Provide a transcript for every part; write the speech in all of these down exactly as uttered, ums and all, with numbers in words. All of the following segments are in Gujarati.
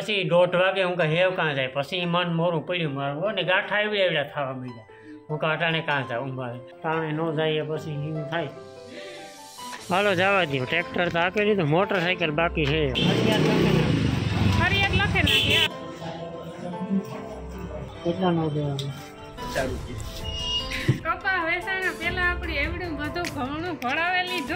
પછી દોઢ વાગે હું કે હેવ કાં જાય પછી મન મોરું પડ્યું મારું ને ગાંઠા એવડે એવડા થવા માંડ્યા હું કે અટાણે કાં જાઉં મારે ટાણે ન જઈએ પછી એવું થાય હાલો જવા દઉં ટ્રેક્ટર તો આપી દીધું મોટરસાઇકલ બાકી છે કેટલા નો દેવાનું કપા વેચાણા પેલા આપડી એવડું બધું ઘણું ભણાવી લીધું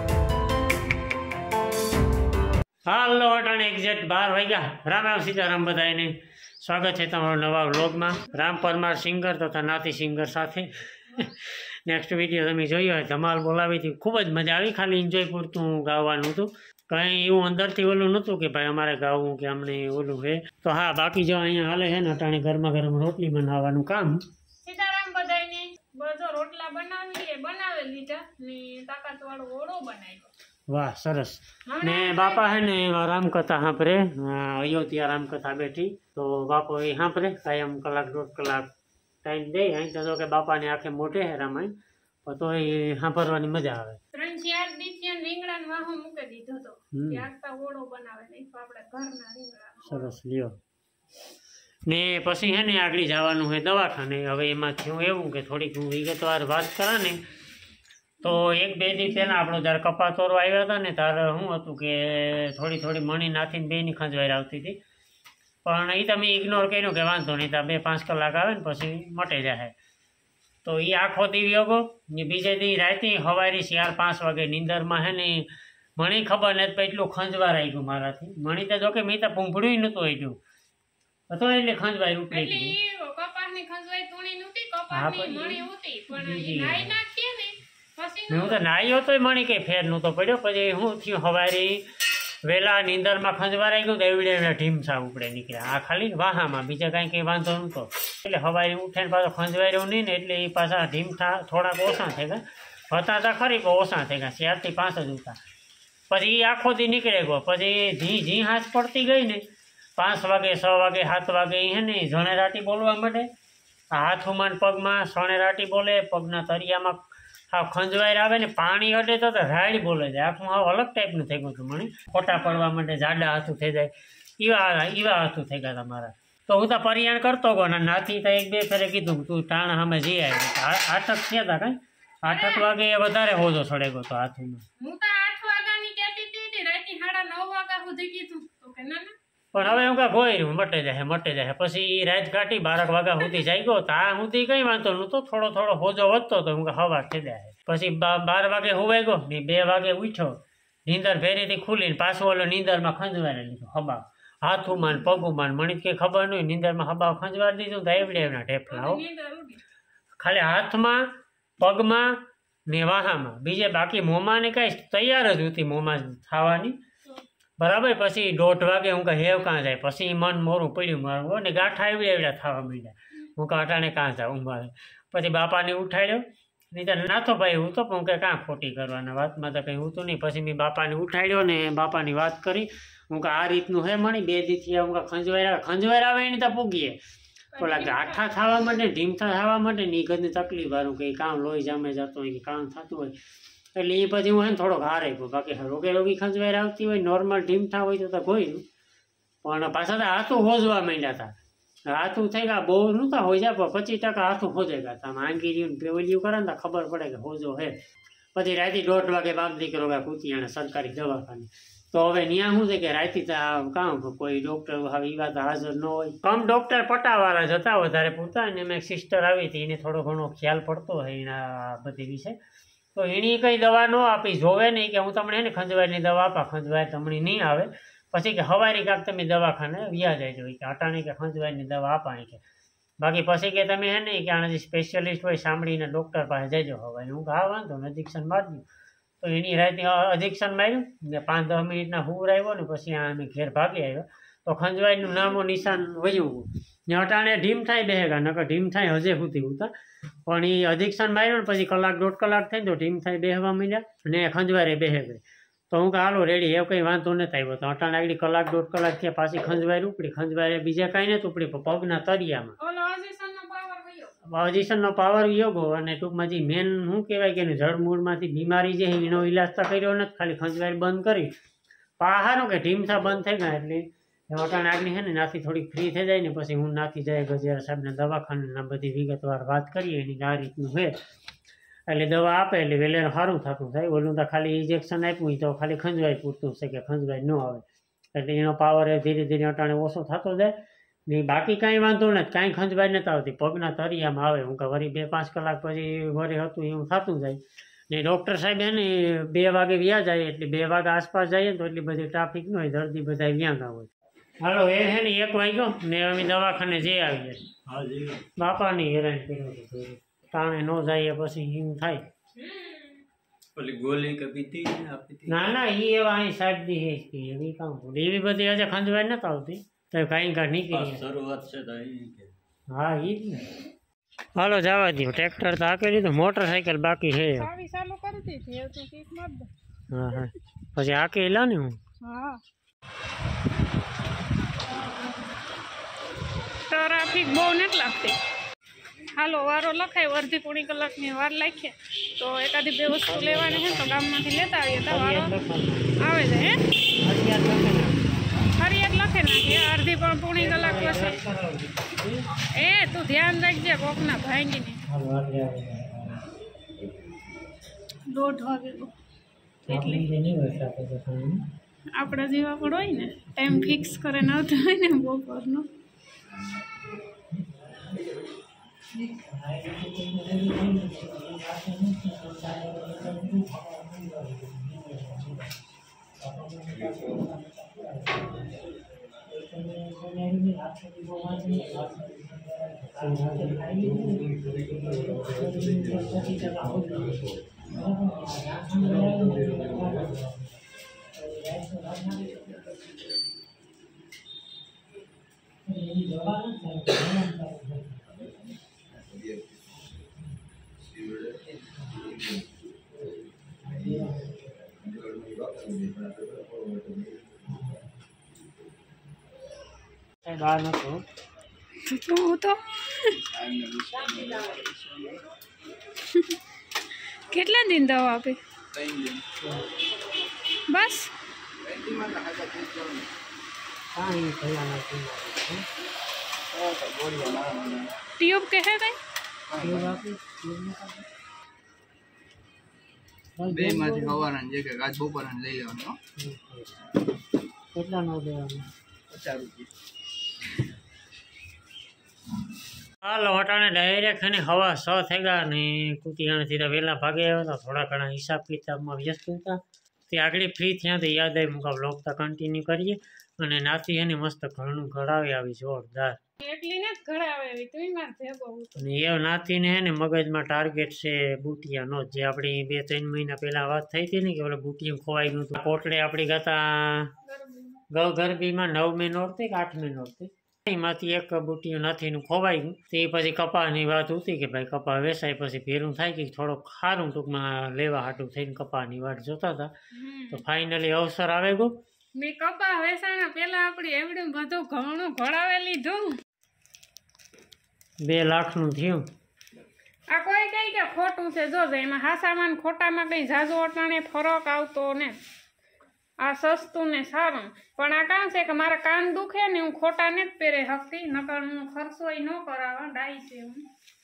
હાલો અટાણે એક્ઝેક્ટ બાર વાગ્યા રામ રામ સીતારામ બધાને સ્વાગત છે તમારો નવા વ્લોગમાં રામ પરમાર સિંગર તથા નાતી સિંગર સાથે નેક્સ્ટ વિડીયો તમે જોયો હોય ધમાલ બોલાવી હતી ખૂબ જ મજા આવી ખાલી એન્જોય પૂરતું ગાવાનું હતું કંઈ એવું અંદરથી ઓલું નહોતું કે ભાઈ અમારે ગાવું કે અમને ઓલું છે તો હા બાકી જો અહીંયા હાલે છે ને અટાણે ગરમા ગરમ રોટલી બનાવવાનું કામ સીતારામ બધાને બધો રોટલા બનાવી બનાવી લીધા ને તાકાત વાળો ઓળો બનાવ્યો વાહ સરસ ને બાપા હે ને રામકથા સાંભળે અયોધ્યા રામકથા બેઠી તો બાપો એ સાંભળે કાયમ કલાક દોઢ કલાક ટાઈમ દે અહીં તો કે બાપાને આંખે મોટે હે રામાયણ તો એ સાંભળવાની મજા આવે ત્રણ ચાર દિવસ રીંગણા ને વાહો મૂકી દીધો તો આખતા ઓળો બનાવે નહીં તો આપણે ઘરના રીંગણા સરસ લ્યો ને પછી હે ને આગળ જવાનું હોય દવાખાને હવે એમાં થયું એવું કે થોડીક હું વિગતવાર વાત કરા ને તો એક બે દી પહેલાં આપણો જ્યારે કપાતોરો આવ્યા હતા ને ત્યારે શું હતું કે થોડી થોડી મણી નાખીને બેની ખંજવાઈ આવતી હતી પણ એ તમે ઇગ્નોર કર્યું કે વાંધો નહીં તો બે પાંચ કલાક આવે ને પછી મટે જાય તો એ આખો દી યોગો ને બીજે દી રાતે સવારી ચાર પાંચ વાગે નીંદરમાં હે ને મણી ખબર નથી પણ એટલું ખંજવાર આવી ગયું મારાથી મણી તો જોકે મેં તો પૂંભળ્યું નહોતું આવી ગયું તો એટલે ખંજવાઈ ઉપડી ગઈ કપાસની ખંજવાઈ તોડી નહોતી કપાસની મણી હતી પણ નાઈ નાખીએ ને હું તો નાહ્યો તો મણી કંઈ ફેર નહોતો પડ્યો પછી હું થયું સવારે વહેલા નીંદરમાં ખંજવારાઈ ગયું તો એવડે એવડે ઢીમસા ઉપડે નીકળ્યા આ ખાલી વાહામાં બીજા કાંઈ કંઈ વાંધો નહોતો એટલે સવારે ઉઠે ને પાછો ખંજવાર્યો નહીં ને એટલે એ પાછા ઢીમસા થોડાક ઓછા થઈ ગયા હતા હતા ખરી પણ ઓછા થઈ ગયા ચારથી પાંચ જ હતા પછી એ આખો દી નીકળે ગયો પછી જી જી હાથ પડતી ગઈ ને પાંચ વાગે છ વાગે સાત વાગે હે ને ઝણેરાટી બોલવા માંડે હાથમાં પગમાં સણેરાટી બોલે પગના તરિયામાં હા ખંજવાઈ આવે ને પાણી અડે તો રાયડ બોલે જાય આખું હાવ અલગ ટાઈપનું થઈ ગયું હતું મને ફોટા પડવા માટે જાડા હાથું થઈ જાય એવા એવા હાથું થઈ ગયા તમારા તો હું તો પરિયાણ કરતો ગયો ને નાથી તો એક બે ફેરે કીધું તું ટાણ સામે જઈ આવી આઠક થયા હતા કાંઈ આઠક વાગે વધારે હોજો ચડે ગયો તો હાથમાં હું તો આઠ વાગ્યાની કહેતી હતી રાતે સાડા નવ વાગ્યા સુધી કીધું તો કે ના ના પણ હવે હું કાંઈ ગોઈ રહ્યું મટે જાય મટે જાય પછી રાત કાઢી બારક વાગ્યા સુધી જાય ગયો તો આ સુધી કંઈ વાંધો નહોતો થોડો થોડો હોજો વધતો હતો હું હવા થઈ જાય પછી બાર વાગે હોવાઈ ગયો ને બે વાગે ઉઠ્યો નીંદર ફેરીથી ખુલીને પાછું ઓલો નીંદરમાં ખંજવારી લીધું હબાવ હાથુમાં ને પગુમાં મણી કંઈ ખબર નહીં નીંદરમાં હબાવ ખંજવારી દીધું તો એવડે એવડા ઢેફલાઓ ખાલી હાથમાં પગમાં ને વાહામાં બીજે બાકી મોંમાં ને કાંઈ તૈયાર જ હતી મોંમાં ખાવાની બરાબર પછી દોઢ વાગે હું કે હેવ કાં જાય પછી મન મોરું પડ્યું મારું ને ગાંઠા એવડે એવડા થવા માંડ્યા હું કે અટાણે કાં જાઉં મારે પછી બાપાને ઉઠાડ્યો નહીં તો નાથો ભાઈ હું તો પણ કે કાં ખોટી કરવાના વાતમાં તો કંઈ હતું નહીં પછી મેં બાપાને ઉઠાડ્યો ને બાપાની વાત કરી હું કે આ રીતનું હે મણી બે દીથી હું કે ખંજવાઈ આવે ખંજવાઈ આવે એની તો પૂગીએ ઓલા ગાંઠા થવા માટે ઢીમથા થવા માટે ને એ ઘરની તકલીફ વાળું કંઈ કામ લોહી જામે જતો હોય કે કામ થતું હોય એટલે એ પછી હું હે ને થોડોક હારે ગયો બાકી રોગે રોગી ખંજવાઈ આવતી હોય નોર્મલ ઢીમથા હોય તો તો ગોયું પણ પાછા તો હાથું હોજવા માંડ્યા હતા હાથું થઈ ગયા બહુ નહોતા હોય જાય પણ પચીસ ટકા હાથું હોજાઈ ગયા હતા આંગીર્યું પેવલિયું કરે ને તો ખબર પડે કે હોજો હે પછી રાતે દોઢ વાગે બાપ દીકરો ગયા કૂતિયાણે સરકારી દવાખાને તો હવે ત્યાં શું છે કે રાતે તો કામ કોઈ ડૉક્ટર હવે એ વાત હાજર ન હોય કમ ડૉક્ટર પટાવાળા જ હતા વધારે પૂરતા અને એમાં એક સિસ્ટર આવી હતી એને થોડો ઘણો ખ્યાલ પડતો હોય એના બધી વિશે તો એની કંઈ દવા ન આપી જોવે નહીં કે હું તમને એને ખંજવારીની દવા આપા ખંજવારી તમને નહીં આવે પછી કે હવારી કાંક તમે દવાખાને વ્યા જાય હોય કે અટાણી કે ખંજવારીની દવા આપાણી કે બાકી પછી કે તમે હે નહીં કે આના જે સ્પેશિયલિસ્ટ હોય સાંભળીને ડૉક્ટર પાસે જજો હવારી હું હા વાંધો ને અધિક્શન મારજો તો એની રાતે અધિક્શન માર્યું ને પાંચ દસ મિનિટના હુર આવ્યો ને પછી આ અમે ઘેર ભાગી આવ્યો તો ખંજવારીનું નામો નિશાન વયું ને અટાણે ઢીમ થાય બેહેગા નકર ઢીમ થાય હજે સુધી ઉતા પણ એ અધિક્શન માર્યું ને પછી કલાક દોઢ કલાક થઈ તો ઢીમ થાય બેહવા માંડ્યા ને ખંજવારે બેહે ગઈ તો હું કે હાલો રેડી એવું કંઈ વાંધો નથી આવ્યો તો અટાણે આગળ કલાક દોઢ કલાક થયા પાછી ખંજવારી ઉપડી ખંજવારે બીજા કાંઈ નથી ઉપડી પણ પગના તરિયામાં પોઝિશનનો પાવર યોગો અને ટૂંકમાં જે મેન શું કહેવાય કે જળમૂળમાંથી બીમારી જે એનો ઇલાજ તો કર્યો નથી ખાલી ખંજવારી બંધ કરી પહારો કે ઢીમસા બંધ થઈ ગયા એટલે અટાણે આગળ છે ને નાથી થોડીક ફ્રી થઈ જાય ને પછી હું નાથી જાય ગજેરા સાહેબના દવાખાના બધી વિગતવાર વાત કરીએ એની આ રીતનું છે એટલે દવા આપે એટલે વેલેર સારું થતું થાય ઓલું તો ખાલી ઇન્જેક્શન આપ્યું તો ખાલી ખંજવાય પૂરતું છે કે ખંજવાય ન આવે એટલે એનો પાવર એ ધીરે ધીરે અટાણે ઓછો થતો જાય ને બાકી કાંઈ વાંધો નથી કાંઈ ખંજવાય નથી આવતી પગના તરિયામાં આવે હું કે વળી બે પાંચ કલાક પછી વળી હતું એવું થતું જાય ને ડૉક્ટર સાહેબ એને બે વાગે વ્યા જાય એટલે બે વાગે આસપાસ જઈએ તો એટલી બધી ટ્રાફિક ન હોય દર્દી બધા વ્યાં ગયા હોય હાલો એ છે ને એક વાગ્યો ને અમે દવાખાને જઈ આવીએ બાપાની હેરાન કર્યું હતું તાણે ન જઈએ પછી એમ થાય ના ના એ એવા અહીં સાહેબ દી એવી કામ એવી બધી આજે ખંજવાય નથી આવતી તો કાંઈ કાંઈ નીકળી શરૂઆત છે હા એ જ ને હાલો જવા દો ટ્રેક્ટર તો આપી દીધું મોટરસાઇકલ બાકી છે હા હા પછી આકે લા ને હું ટ્રાફિક બહુ નથી લાગતી હાલો વારો લખાય અડધી પોણી કલાકની વાર લાગીએ તો એકાદી બે વસ્તુ લેવાની છે તો ગામમાંથી લેતા આવીએ તો વારો આવે છે હે ફરિયાદ લખે નાખીએ અડધી પણ પોણી કલાક પછી એ તું ધ્યાન રાખજે કોકના ભાંગીને દોઢ વાગે એટલે આપણા જેવા પણ હોય ને ટાઈમ ફિક્સ કરીને આવતા હોય ને બપોરનો બહાર નતો હું તો કેટલા દિન દવા આપી બસ ટ્યુબ કે હે કઈ બે માંથી હવાના જે કે આજ બપોરના લઈ લેવાનો કેટલા નો દેવાનું પચાસ રૂપિયા હાલો અટાણે ડાયરેક્ટ અને હવા સ થઈ ગયા ને કુતિયાણાથી તો વહેલા ભાગે આવ્યા હતા થોડા ઘણા હિસાબ કિતાબમાં વ્યસ્ત હતા તે આગળ ફ્રી થયા તો યાદ આવી મુકા બ્લોગ તો કન્ટિન્યુ કરીએ અને નાથી એને મસ્ત ઘરનું ઘડાવી આવી જોરદાર અને એ નાથીને હે ને મગજમાં ટાર્ગેટ છે બુટિયાનો જે આપણી બે ત્રણ મહિના પહેલા વાત થઈ હતી ને કે ઓલે બુટિયું ખોવાઈ ગયું હતું કોટડે આપણી ગાતા ગૌ ગરબીમાં નવ મે નોરતી કે આઠ મે નોરતી એમાંથી એક બુટિયું નાથીનું ખોવાઈ ગયું તે પછી કપાની વાત હતી કે ભાઈ કપા વેચાય પછી ભેરું થાય કે થોડોક સારું ટૂંકમાં લેવા હાટું થઈને કપાની વાટ જોતા હતા તો ફાઇનલી અવસર આવે ગયો મેં કપા વેચાણા પેલા આપણી એવડું બધું ઘણું ઘડાવે લીધું બે લાખનું થયું આ કોઈ કઈ કે ખોટું છે જોજો એમાં હાસામાં ખોટામાં કઈ ઝાઝો અટાણે ફરક આવતો ને આ સસ્તું ને સારું પણ આ કામ છે કે મારા કાન દુખે ને હું ખોટા ને જ પહેરે હકતી નકર હું ખર્ચો ન કરાવવા ડાઈ છે હું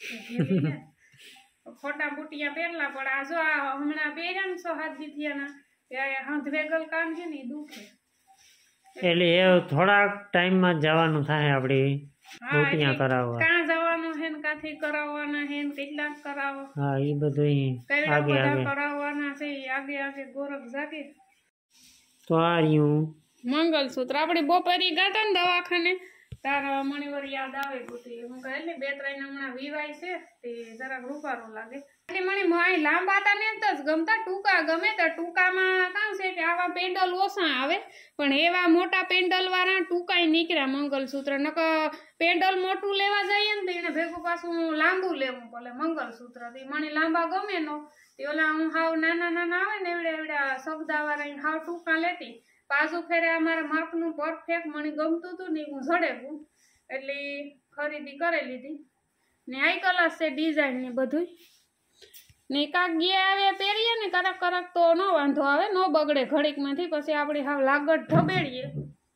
ખોટા બુટિયા પહેરલા પણ આ જો આ હમણાં પહેર્યા ને સો હાથ દીથિયાના ત્યારે હાથ વેગલ કાન છે ને દુખે એટલે એ થોડાક ટાઈમમાં જવાનું થાય આપડી બુટિયા કરાવવા કાં જવાનું હે ને કાથી કરાવવાના હે ને કેટલાક કરાવો હા એ બધું આગે આગે કરાવવાના છે આગે આગે ગોરખ જાગે તો આ રહ્યું મંગલસૂત્ર આપણી બપોરી ગાતા ને દવાખાને તારા મણીવર યાદ આવે બુટી હું કહે એટલે બે ત્રણ હમણાં વિવાય છે તે જરાક રૂપારો લાગે એટલે મને માય લાંબા તા ને તો જ ગમતા ટૂંકા ગમે તો ટૂંકામાં કામ છે કે આવા પેન્ડલ ઓછા આવે પણ એવા મોટા પેન્ડલ વાળા ટૂંકાય નીકળ્યા મંગલસૂત્ર નક પેન્ડલ મોટું લેવા જઈએ ને તો એને ભેગું પાછું લાંબુ લેવું પડે મંગલસૂત્ર થી મને લાંબા ગમે નો તે ઓલા હું હાવ નાના નાના આવે ને એવડે એવડા સગદા વાળા હાવ ટૂંકા લેતી પાછું ફેરે અમારા માપનું પરફેક્ટ મને ગમતું હતું ને હું ઝડેવું એટલે ખરીદી કરી લીધી ને આઈ કલર છે ડિઝાઇન ને બધું ને કાંક ગયા આવે પહેરીએ ને કરક કરક તો ન વાંધો આવે ન બગડે ઘડીકમાંથી પછી આપણે હાવ લાગત ઢબેડીએ તો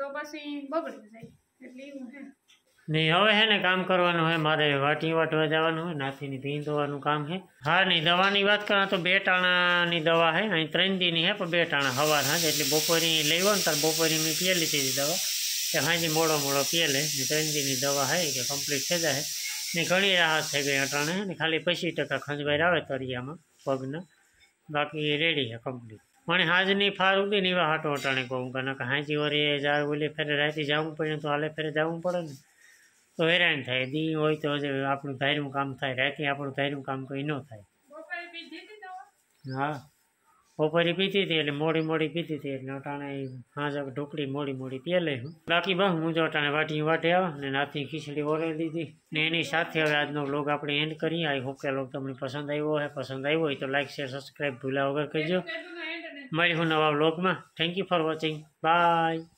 તો પછી બગડી જાય એટલે એવું હે નહીં હવે હે ને કામ કરવાનું હે મારે વાટી વાટવા જવાનું હોય નાથીની ભીં ધોવાનું કામ હે હા નહીં દવાની વાત કરા તો બે ટાણાની દવા હે અહીં ત્રણ દીની હે પણ બે ટાણા હવાર હા એટલે બપોરી લઈ હોય ને તાર બપોરી મેં પીએ લીધી હતી દવા કે હાજી મોડો મોડો પીએ લે ને ત્રણ દીની દવા હે કે કમ્પ્લીટ થઈ જાય ને ઘણી રાહત થઈ ગઈ અટાણે ને ખાલી પચીસ ટકા ખંજવાઈ આવે તરિયામાં પગના બાકી રેડી છે કમ્પ્લીટ મને હાજની ફાર ઉડી ને એવા હાટો અટાણે કહું કારણ કે હાજી વરે જાય ઓલી ફેરે રાતે જવું પડે તો હાલે ફેરે જવું પડે ને તો હેરાન થાય દી હોય તો જે આપણું ધાર્યું કામ થાય રાતે આપણું ધાર્યું કામ કંઈ ન થાય બપોરે પીધી હતી દવા હા બપોરે પીતી હતી એટલે મોડી મોડી પીતી હતી એટલે અટાણે હાજ ઢોકળી મોડી મોડી પીએ લઈ હું બાકી બસ હું જો અટાણે વાટી વાટે આવે ને નાથી ખીચડી ઓરે દીધી ને એની સાથે હવે આજનો વ્લોગ આપણે એન્ડ કરીએ આઈ હોપ કે વ્લોગ તમને પસંદ આવ્યો હોય પસંદ આવ્યો હોય તો લાઈક શેર સબસ્ક્રાઈબ ભૂલા વગર કરજો મળી હું નવા વ્લોગમાં thank you for watching by